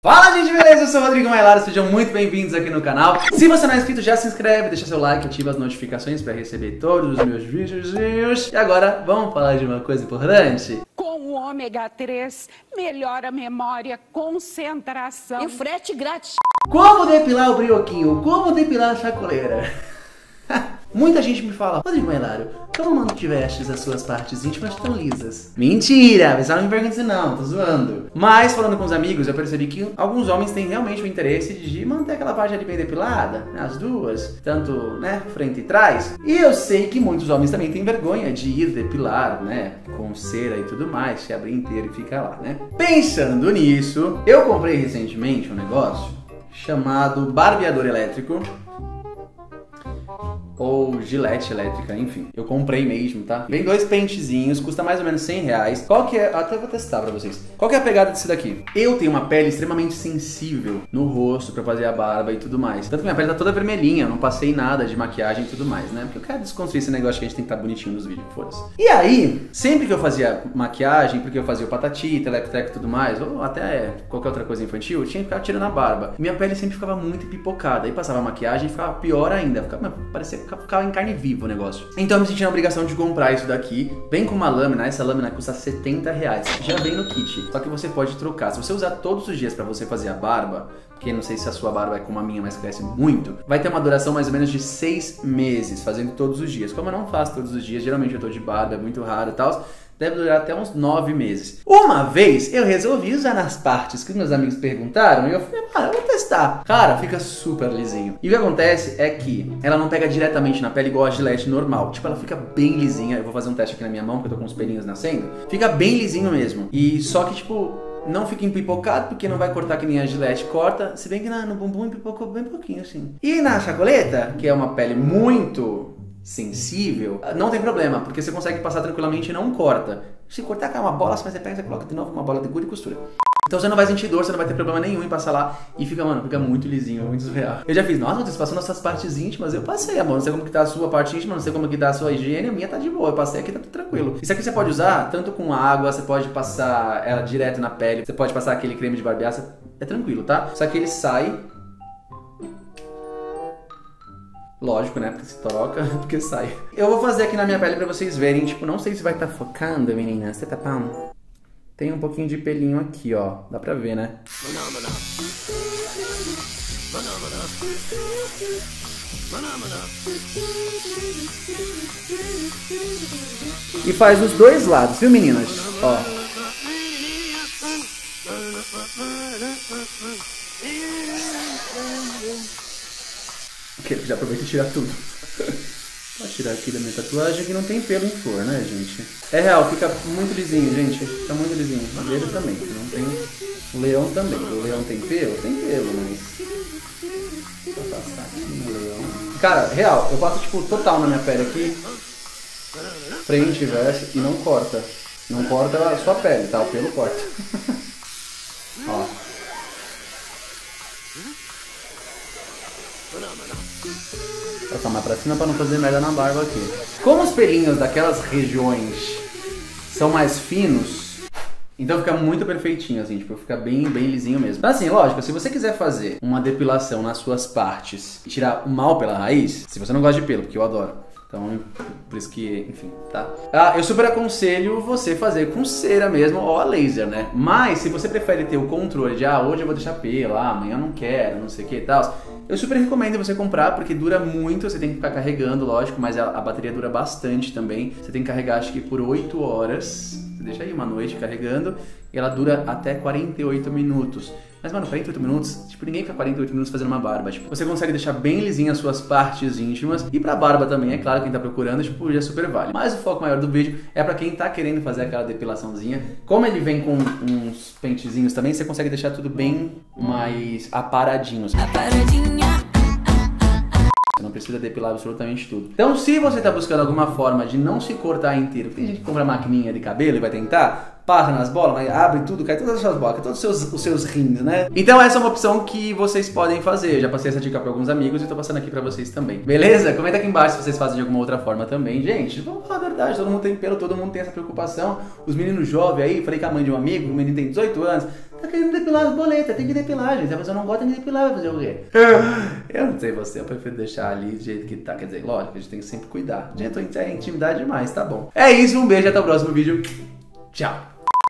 Fala, gente, beleza? Eu sou o Rodrigo Mailara, sejam muito bem-vindos aqui no canal. Se você não é inscrito, já se inscreve, deixa seu like, ativa as notificações para receber todos os meus vídeos. E agora, vamos falar de uma coisa importante? Com o ômega 3, melhora a memória, concentração. E o frete grátis. Como depilar o brioquinho? Como depilar a sacoleira? Muita gente me fala, Rodrigo Mailara, como mantivestes as suas partes íntimas tão lisas? Mentira! Pessoal, não me pergunte não, tô zoando. Mas, falando com os amigos, eu percebi que alguns homens têm realmente o interesse de manter aquela parte ali bem depilada, as duas, tanto, né, frente e trás. E eu sei que muitos homens também têm vergonha de ir depilar, né, com cera e tudo mais, se abrir inteiro e ficar lá, né? Pensando nisso, eu comprei recentemente um negócio chamado barbeador elétrico, ou gilete elétrica, enfim. Eu comprei mesmo, tá? Vem dois pentezinhos, custa mais ou menos 100 reais. Qual que é... Até vou testar pra vocês. Qual que é a pegada desse daqui? Eu tenho uma pele extremamente sensível no rosto pra fazer a barba e tudo mais. Tanto que minha pele tá toda vermelhinha, eu não passei nada de maquiagem e tudo mais, né? Porque eu quero desconstruir esse negócio que a gente tem que estar bonitinho nos vídeos, foda-se. E aí, sempre que eu fazia maquiagem, porque eu fazia o patati, telepteco e tudo mais, ou até qualquer outra coisa infantil, eu tinha que ficar tirando a barba. Minha pele sempre ficava muito pipocada. Aí passava a maquiagem e ficava pior ainda. Parecia ficava em carne viva o negócio. Então eu me senti na obrigação de comprar isso daqui. Vem com uma lâmina, essa lâmina custa 70 reais. Já vem no kit. Só que você pode trocar. Se você usar todos os dias pra você fazer a barba, porque não sei se a sua barba é como a minha, mas cresce muito, vai ter uma duração mais ou menos de 6 meses, fazendo todos os dias. Como eu não faço todos os dias, geralmente eu tô de barba, é muito raro e tal, deve durar até uns 9 meses. Uma vez eu resolvi usar nas partes que meus amigos perguntaram e eu falei, eu vou testar. Cara, fica super lisinho. E o que acontece é que ela não pega diretamente na pele igual a Gillette normal. Tipo, ela fica bem lisinha. Eu vou fazer um teste aqui na minha mão, porque eu tô com os pelinhos nascendo. Fica bem lisinho mesmo. E só que, tipo, não fica empipocado, porque não vai cortar que nem a Gillette corta. Se bem que no bumbum empipocou bem pouquinho, assim. E na sacoleta, que é uma pele muito sensível, não tem problema, porque você consegue passar tranquilamente e não corta. Se cortar, cai uma bola, você pega, você coloca de novo uma bola de gude e costura. Então você não vai sentir dor, você não vai ter problema nenhum em passar lá e fica, mano, fica muito lisinho, muito surreal. Eu já fiz, nossa, você passou nossas partes íntimas, eu passei, amor, não sei como que tá a sua parte íntima, não sei como que tá a sua higiene, a minha tá de boa, eu passei aqui, tá tudo tranquilo. Isso aqui você pode usar tanto com água, você pode passar ela direto na pele, você pode passar aquele creme de barbear, é tranquilo, tá? Só que ele sai... Lógico, né? Porque se troca, porque sai. Eu vou fazer aqui na minha pele pra vocês verem. Tipo, não sei se vai estar focando, menina. Você tá pão? Tem um pouquinho de pelinho aqui, ó. Dá pra ver, né? E faz os dois lados, viu, meninas? Ó. Já aproveita e tira tudo. Vou tirar aqui da minha tatuagem que não tem pelo em flor, né, gente? É real, fica muito lisinho, gente. Fica muito lisinho. O dele também, não tem... O leão também. O leão tem pelo? Tem pelo, mas... Vou passar aqui no leão. Cara, real, eu passo, tipo, total na minha pele aqui. Frente e verso e não corta. Não corta a sua pele, tá? O pelo corta. Ó. Passar mais pra cima pra não fazer merda na barba aqui. Como os pelinhos daquelas regiões são mais finos, então fica muito perfeitinho, assim, tipo, fica bem lisinho mesmo. Mas assim, lógico, se você quiser fazer uma depilação nas suas partes e tirar o mal pela raiz, se você não gosta de pelo, porque eu adoro. Então, por isso que, enfim, tá? Eu super aconselho você fazer com cera mesmo ou a laser, né? Mas, se você prefere ter o controle de, hoje eu vou deixar pelo, amanhã eu não quero, não sei o que e tal, eu super recomendo você comprar, porque dura muito, você tem que ficar carregando, lógico, mas a bateria dura bastante também. Você tem que carregar, acho que por 8 horas, você deixa aí uma noite carregando, e ela dura até 48 minutos. Mas, mano, 48 minutos, tipo, ninguém fica 48 minutos fazendo uma barba. Tipo, você consegue deixar bem lisinha as suas partes íntimas. E pra barba também, é claro, quem tá procurando, tipo, já super vale. Mas o foco maior do vídeo é pra quem tá querendo fazer aquela depilaçãozinha. Como ele vem com uns pentezinhos também, você consegue deixar tudo bem mais aparadinho. Você não precisa depilar absolutamente tudo. Então, se você tá buscando alguma forma de não se cortar inteiro, tem gente que compra maquininha de cabelo e vai tentar... passa nas bolas, mas abre tudo, cai todas as suas bolas, cai todos os seus rins, né? Então essa é uma opção que vocês podem fazer. Eu já passei essa dica pra alguns amigos e tô passando aqui pra vocês também. Beleza? Comenta aqui embaixo se vocês fazem de alguma outra forma também. Gente, vamos falar a verdade, todo mundo tem pelo, todo mundo tem essa preocupação. Os meninos jovens aí, falei com a mãe de um amigo, o menino tem 18 anos, tá querendo depilar as boletas, tem que depilar, gente. Se a pessoa não gosta, tem que depilar, vai fazer o quê? Eu não sei você, eu prefiro deixar ali do jeito que tá. Quer dizer, lógico, a gente tem que sempre cuidar. Gente, é intimidade demais, tá bom. É isso, um beijo, até o próximo vídeo. Tchau.